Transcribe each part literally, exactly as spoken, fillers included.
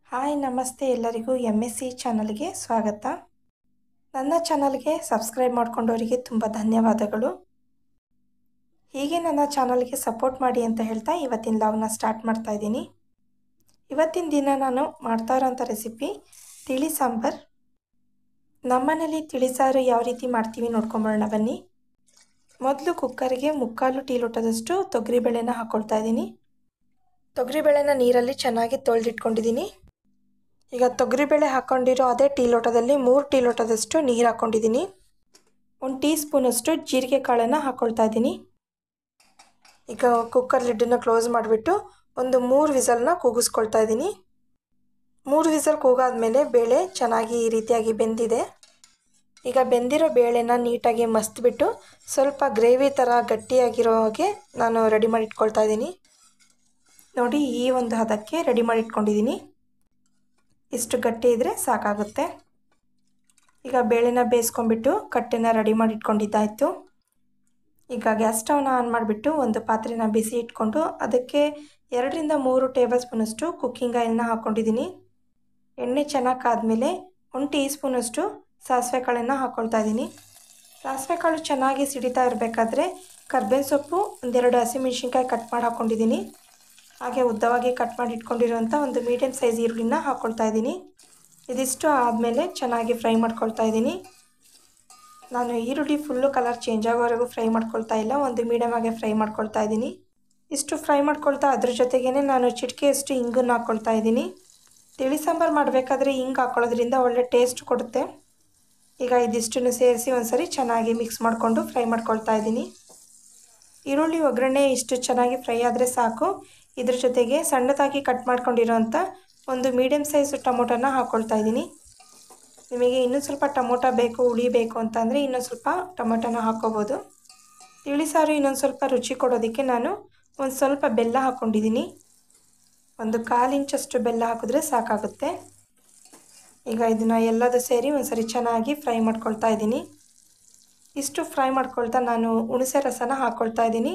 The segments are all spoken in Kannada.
ಹಾಯ್ ನಮಸ್ತೆ ಎಲ್ಲರಿಗೂ ಎಮ್ ಎಸ್ ಸಿ ಚಾನಲ್ಗೆ ಸ್ವಾಗತ. ನನ್ನ ಚಾನಲ್ಗೆ ಸಬ್ಸ್ಕ್ರೈಬ್ ಮಾಡ್ಕೊಂಡವರಿಗೆ ತುಂಬ ಧನ್ಯವಾದಗಳು. ಹೀಗೆ ನನ್ನ ಚಾನಲ್ಗೆ ಸಪೋರ್ಟ್ ಮಾಡಿ ಅಂತ ಹೇಳ್ತಾ ಇವತ್ತಿನ ಲಾಗ್ನ ಸ್ಟಾರ್ಟ್ ಮಾಡ್ತಾ ಇದ್ದೀನಿ. ಇವತ್ತಿನ ದಿನ ನಾನು ಮಾಡ್ತಾ ಇರೋಂಥ ರೆಸಿಪಿ ತಿಳಿ ಸಾಂಬಾರ್. ನಮ್ಮನೇಲಿ ತಿಳಿ ಸಾರು ಯಾವ ರೀತಿ ಮಾಡ್ತೀವಿ ನೋಡ್ಕೊಂಬರೋಣ ಬನ್ನಿ. ಮೊದಲು ಕುಕ್ಕರ್ಗೆ ಮುಕ್ಕಾಲು ಟೀ ಲೋಟದಷ್ಟು ತೊಗರಿಬೇಳೆನ ಹಾಕ್ಕೊಳ್ತಾ ಇದ್ದೀನಿ. ತೊಗರಿಬೇಳೆನ ನೀರಲ್ಲಿ ಚೆನ್ನಾಗಿ ತೊಳೆದಿಟ್ಕೊಂಡಿದ್ದೀನಿ. ಈಗ ತೊಗರಿಬೇಳೆ ಹಾಕ್ಕೊಂಡಿರೋ ಅದೇ ಟೀ ಲೋಟದಲ್ಲಿ ಮೂರು ಟೀ ಲೋಟದಷ್ಟು ನೀರು ಹಾಕ್ಕೊಂಡಿದ್ದೀನಿ. ಒಂದು ಟೀ ಸ್ಪೂನಷ್ಟು ಜೀರಿಗೆ ಕಾಳನ್ನು ಹಾಕ್ಕೊಳ್ತಾ ಇದ್ದೀನಿ. ಈಗ ಕುಕ್ಕರ್ ಲಿಡ್ಡನ್ನು ಕ್ಲೋಸ್ ಮಾಡಿಬಿಟ್ಟು ಒಂದು ಮೂರು ವಿಸಲ್ನ ಕೂಗಿಸ್ಕೊಳ್ತಾ ಇದ್ದೀನಿ. ಮೂರು ವಿಸಲ್ ಕೂಗಾದ್ಮೇಲೆ ಬೇಳೆ ಚೆನ್ನಾಗಿ ಈ ರೀತಿಯಾಗಿ ಬೆಂದಿದೆ. ಈಗ ಬೆಂದಿರೋ ಬೇಳೆನ ನೀಟಾಗಿ ಮಸ್ತ್ಬಿಟ್ಟು ಸ್ವಲ್ಪ ಗ್ರೇವಿ ಥರ ಗಟ್ಟಿಯಾಗಿರೋ ಹಾಗೆ ನಾನು ರೆಡಿ ಮಾಡಿ ಇಟ್ಕೊಳ್ತಾ ಇದ್ದೀನಿ. ನೋಡಿ, ಈ ಒಂದು ಹದಕ್ಕೆ ರೆಡಿ ಮಾಡಿ ಇಟ್ಕೊಂಡಿದ್ದೀನಿ. ಇಷ್ಟು ಗಟ್ಟಿ ಇದ್ದರೆ ಸಾಕಾಗುತ್ತೆ. ಈಗ ಬೇಳೆನ ಬೇಯಿಸ್ಕೊಂಡ್ಬಿಟ್ಟು ಕಟ್ಟೆನ ರೆಡಿ ಮಾಡಿ ಇಟ್ಕೊಂಡಿದ್ದಾಯಿತು. ಈಗ ಗ್ಯಾಸ್ ಸ್ಟವ್ನ ಆನ್ ಮಾಡಿಬಿಟ್ಟು ಒಂದು ಪಾತ್ರೆನ ಬಿಸಿ ಇಟ್ಕೊಂಡು ಅದಕ್ಕೆ ಎರಡರಿಂದ ಮೂರು ಟೇಬಲ್ ಸ್ಪೂನಷ್ಟು ಕುಕ್ಕಿಂಗ್ ಆಯಿಲ್ನ ಹಾಕ್ಕೊಂಡಿದ್ದೀನಿ. ಎಣ್ಣೆ ಚೆನ್ನಾಗಿ ಕಾದ್ಮೇಲೆ ಒಂದು ಟೀ ಸ್ಪೂನಷ್ಟು ಸಾಸಿವೆ ಕಾಳನ್ನು ಹಾಕ್ಕೊಳ್ತಾ ಇದ್ದೀನಿ. ಸಾಸಿವೆ ಕಾಳು ಚೆನ್ನಾಗಿ ಸಿಡಿತಾ ಇರಬೇಕಾದ್ರೆ ಕರ್ಬೇವಿನ ಸೊಪ್ಪು ಒಂದೆರಡು ಹಸಿಮೆಣ್ಸಿನ್ಕಾಯಿ ಕಟ್ ಮಾಡಿ ಹಾಕ್ಕೊಂಡಿದ್ದೀನಿ. ಹಾಗೆ ಉದ್ದವಾಗಿ ಕಟ್ ಮಾಡಿ ಇಟ್ಕೊಂಡಿರೋಂಥ ಒಂದು ಮೀಡಿಯಮ್ ಸೈಜ್ ಈರುಳ್ಳಿನ ಹಾಕ್ಕೊಳ್ತಾ ಇದ್ದೀನಿ. ಇದಿಷ್ಟು ಆದಮೇಲೆ ಚೆನ್ನಾಗಿ ಫ್ರೈ ಮಾಡ್ಕೊಳ್ತಾ ಇದ್ದೀನಿ. ನಾನು ಈರುಳ್ಳಿ ಫುಲ್ಲು ಕಲರ್ ಚೇಂಜ್ ಆಗೋವರೆಗೂ ಫ್ರೈ ಮಾಡ್ಕೊಳ್ತಾ ಇಲ್ಲ, ಒಂದು ಮೀಡಿಯಮ್ ಆಗಿ ಫ್ರೈ ಮಾಡ್ಕೊಳ್ತಾ ಇದ್ದೀನಿ. ಇಷ್ಟು ಫ್ರೈ ಮಾಡ್ಕೊಳ್ತಾ ಅದ್ರ ಜೊತೆಗೇ ನಾನು ಚಿಟಿಕೆಯಷ್ಟು ಇಂಗನ್ನು ಹಾಕ್ಕೊಳ್ತಾ ಇದ್ದೀನಿ. ತಿಳಿ ಸಾಂಬಾರು ಮಾಡಬೇಕಾದ್ರೆ ಹಿಂಗೆ ಹಾಕ್ಕೊಳ್ಳೋದ್ರಿಂದ ಒಳ್ಳೆ ಟೇಸ್ಟ್ ಕೊಡುತ್ತೆ. ಈಗ ಇದಿಷ್ಟನ್ನು ಸೇರಿಸಿ ಒಂದ್ಸರಿ ಚೆನ್ನಾಗಿ ಮಿಕ್ಸ್ ಮಾಡಿಕೊಂಡು ಫ್ರೈ ಮಾಡ್ಕೊಳ್ತಾ ಇದ್ದೀನಿ. ಈರುಳ್ಳಿ ಒಗ್ಗರಣೆ ಇಷ್ಟು ಚೆನ್ನಾಗಿ ಫ್ರೈ ಆದರೆ ಸಾಕು. ಇದ್ರ ಜೊತೆಗೆ ಸಣ್ಣದಾಗಿ ಕಟ್ ಮಾಡ್ಕೊಂಡಿರೋಂಥ ಒಂದು ಮೀಡಿಯಮ್ ಸೈಜ್ ಟೊಮೊಟೊನ ಹಾಕ್ಕೊಳ್ತಾ ಇದ್ದೀನಿ. ನಿಮಗೆ ಇನ್ನೂ ಸ್ವಲ್ಪ ಟೊಮೊಟೊ ಬೇಕು, ಹುಳಿ ಬೇಕು ಅಂತಂದರೆ ಇನ್ನೊಂದು ಸ್ವಲ್ಪ ಟೊಮೊಟೊನ ಹಾಕ್ಕೋಬೋದು. ತಿಳಿ ಸಾರು ಇನ್ನೊಂದು ಸ್ವಲ್ಪ ರುಚಿ ಕೊಡೋದಕ್ಕೆ ನಾನು ಒಂದು ಸ್ವಲ್ಪ ಬೆಲ್ಲ ಹಾಕ್ಕೊಂಡಿದ್ದೀನಿ. ಒಂದು ಕಾಲು ಇಂಚಷ್ಟು ಬೆಲ್ಲ ಹಾಕಿದ್ರೆ ಸಾಕಾಗುತ್ತೆ. ಈಗ ಇದನ್ನು ಎಲ್ಲದೂ ಸೇರಿ ಒಂದ್ಸರಿ ಚೆನ್ನಾಗಿ ಫ್ರೈ ಮಾಡ್ಕೊಳ್ತಾ ಇದ್ದೀನಿ. ಇಷ್ಟು ಫ್ರೈ ಮಾಡ್ಕೊಳ್ತಾ ನಾನು ಹುಣಸೆ ರಸನ ಹಾಕ್ಕೊಳ್ತಾ ಇದ್ದೀನಿ.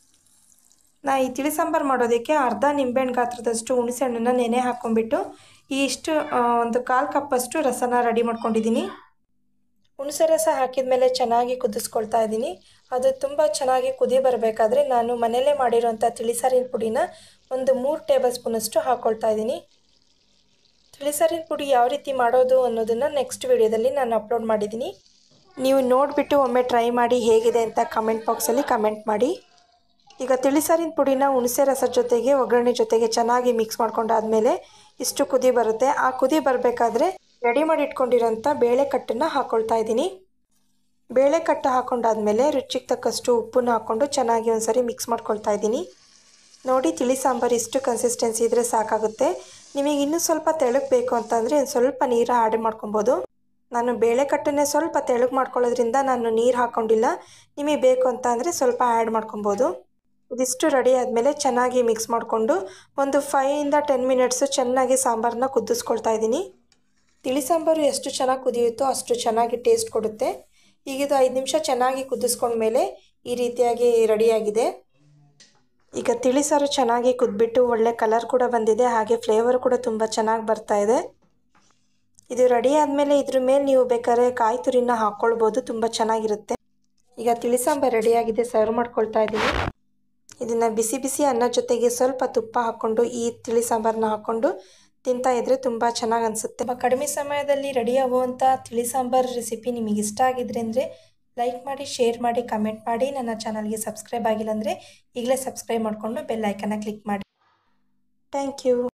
ನಾ ಈ ತಿಳಿ ಸಾಂಬಾರು ಮಾಡೋದಕ್ಕೆ ಅರ್ಧ ನಿಂಬೆಹಣ್ಣು ಗಾತ್ರದಷ್ಟು ಹುಣಸೆ ಹಣ್ಣನ್ನು ನೆನೆ ಹಾಕ್ಕೊಂಡ್ಬಿಟ್ಟು ಈ ಇಷ್ಟು ಒಂದು ಕಾಲು ಕಪ್ಪಷ್ಟು ರಸನ ರೆಡಿ ಮಾಡ್ಕೊಂಡಿದ್ದೀನಿ. ಹುಣಸೆ ರಸ ಹಾಕಿದ ಮೇಲೆ ಚೆನ್ನಾಗಿ ಕುದಿಸ್ಕೊಳ್ತಾ ಇದ್ದೀನಿ. ಅದು ತುಂಬ ಚೆನ್ನಾಗಿ ಕುದಿ ಬರಬೇಕಾದ್ರೆ ನಾನು ಮನೆಯಲ್ಲೇ ಮಾಡಿರೋಂಥ ತಿಳಿ ಸಾರಿನ ಪುಡಿನ ಒಂದು ಮೂರು ಟೇಬಲ್ ಸ್ಪೂನಷ್ಟು ಹಾಕ್ಕೊಳ್ತಾ ಇದ್ದೀನಿ. ತಿಳಿ ಸಾರಿನ ಪುಡಿ ಯಾವ ರೀತಿ ಮಾಡೋದು ಅನ್ನೋದನ್ನು ನೆಕ್ಸ್ಟ್ ವಿಡಿಯೋದಲ್ಲಿ ನಾನು ಅಪ್ಲೋಡ್ ಮಾಡಿದ್ದೀನಿ. ನೀವು ನೋಡಿಬಿಟ್ಟು ಒಮ್ಮೆ ಟ್ರೈ ಮಾಡಿ ಹೇಗಿದೆ ಅಂತ ಕಮೆಂಟ್ ಬಾಕ್ಸಲ್ಲಿ ಕಮೆಂಟ್ ಮಾಡಿ. ಈಗ ತಿಳಿ ಸಾರಿನ ಪುಡಿನ ಹುಣಸೆ ರಸದ ಜೊತೆಗೆ ಒಗ್ಗರಣೆ ಜೊತೆಗೆ ಚೆನ್ನಾಗಿ ಮಿಕ್ಸ್ ಮಾಡ್ಕೊಂಡಾದ್ಮೇಲೆ ಇಷ್ಟು ಕುದಿ ಬರುತ್ತೆ. ಆ ಕುದಿ ಬರಬೇಕಾದ್ರೆ ರೆಡಿ ಮಾಡಿ ಇಟ್ಕೊಂಡಿರೋಂಥ ಬೇಳೆ ಕಟ್ಟನ್ನು ಹಾಕ್ಕೊಳ್ತಾ ಇದ್ದೀನಿ. ಬೇಳೆ ಕಟ್ಟು ಹಾಕ್ಕೊಂಡಾದ್ಮೇಲೆ ರುಚಿಗೆ ತಕ್ಕಷ್ಟು ಉಪ್ಪನ್ನು ಹಾಕ್ಕೊಂಡು ಚೆನ್ನಾಗಿ ಒಂದ್ಸರಿ ಮಿಕ್ಸ್ ಮಾಡ್ಕೊಳ್ತಾ ಇದ್ದೀನಿ. ನೋಡಿ, ತಿಳಿ ಸಾಂಬಾರು ಇಷ್ಟು ಕನ್ಸಿಸ್ಟೆನ್ಸಿ ಇದ್ದರೆ ಸಾಕಾಗುತ್ತೆ. ನಿಮಗೆ ಇನ್ನೂ ಸ್ವಲ್ಪ ತೆಳ್ಳಗೆ ಬೇಕು ಅಂತಂದರೆ ಒಂದು ಸ್ವಲ್ಪ ನೀರು ಆ್ಯಡ್ ಮಾಡ್ಕೊಬೋದು. ನಾನು ಬೇಳೆ ಕಟ್ಟನ್ನೇ ಸ್ವಲ್ಪ ತೆಳ್ಳಗೆ ಮಾಡ್ಕೊಳ್ಳೋದ್ರಿಂದ ನಾನು ನೀರು ಹಾಕ್ಕೊಂಡಿಲ್ಲ. ನಿಮಗೆ ಬೇಕು ಅಂತ ಅಂದರೆ ಸ್ವಲ್ಪ ಆ್ಯಡ್ ಮಾಡ್ಕೊಬೋದು. ಇದಿಷ್ಟು ರೆಡಿ ಆದಮೇಲೆ ಚೆನ್ನಾಗಿ ಮಿಕ್ಸ್ ಮಾಡಿಕೊಂಡು ಒಂದು ಫೈಯಿಂದ ಟೆನ್ ಮಿನಿಟ್ಸು ಚೆನ್ನಾಗಿ ಸಾಂಬಾರನ್ನ ಕುದಿಸ್ಕೊಳ್ತಾ ಇದ್ದೀನಿ. ತಿಳಿ ಸಾಂಬಾರು ಎಷ್ಟು ಚೆನ್ನಾಗಿ ಕುದಿಯುತ್ತೋ ಅಷ್ಟು ಚೆನ್ನಾಗಿ ಟೇಸ್ಟ್ ಕೊಡುತ್ತೆ. ಈಗಿದು ಐದು ನಿಮಿಷ ಚೆನ್ನಾಗಿ ಕುದಿಸ್ಕೊಂಡ್ಮೇಲೆ ಈ ರೀತಿಯಾಗಿ ರೆಡಿಯಾಗಿದೆ. ಈಗ ತಿಳಿ ಸಾರು ಚೆನ್ನಾಗಿ ಕುದ್ಬಿಟ್ಟು ಒಳ್ಳೆ ಕಲರ್ ಕೂಡ ಬಂದಿದೆ, ಹಾಗೆ ಫ್ಲೇವರ್ ಕೂಡ ತುಂಬ ಚೆನ್ನಾಗಿ ಬರ್ತಾ ಇದೆ. ಇದು ರೆಡಿ ಆದಮೇಲೆ ಇದ್ರ ಮೇಲೆ ನೀವು ಬೇಕಾದ್ರೆ ಕಾಯಿ ತುರಿನ ಹಾಕ್ಕೊಳ್ಬೋದು, ತುಂಬ ಚೆನ್ನಾಗಿರುತ್ತೆ. ಈಗ ತಿಳಿ ಸಾಂಬಾರು ರೆಡಿಯಾಗಿದೆ, ಸರ್ವ್ ಮಾಡ್ಕೊಳ್ತಾ ಇದ್ದೀನಿ. ಇದನ್ನು ಬಿಸಿ ಬಿಸಿ ಅನ್ನ ಜೊತೆಗೆ ಸ್ವಲ್ಪ ತುಪ್ಪ ಹಾಕ್ಕೊಂಡು ಈ ತಿಳಿ ಸಾಂಬಾರನ್ನ ಹಾಕ್ಕೊಂಡು ತಿಂತಾ ಇದ್ದರೆ ತುಂಬ ಚೆನ್ನಾಗಿ ಅನಿಸುತ್ತೆ. ಕಡಿಮೆ ಸಮಯದಲ್ಲಿ ರೆಡಿ ಆಗುವಂಥ ತಿಳಿ ಸಾಂಬಾರು ರೆಸಿಪಿ ನಿಮಗೆ ಇಷ್ಟ ಆಗಿದ್ರೆ ಅಂದರೆ ಲೈಕ್ ಮಾಡಿ, ಶೇರ್ ಮಾಡಿ, ಕಮೆಂಟ್ ಮಾಡಿ. ನನ್ನ ಚಾನಲ್ಗೆ ಸಬ್ಸ್ಕ್ರೈಬ್ ಆಗಿಲ್ಲ ಅಂದರೆ ಈಗಲೇ ಸಬ್ಸ್ಕ್ರೈಬ್ ಮಾಡಿಕೊಂಡು ಬೆಲ್ ಐಕನ್ನ ಕ್ಲಿಕ್ ಮಾಡಿ. Thank you.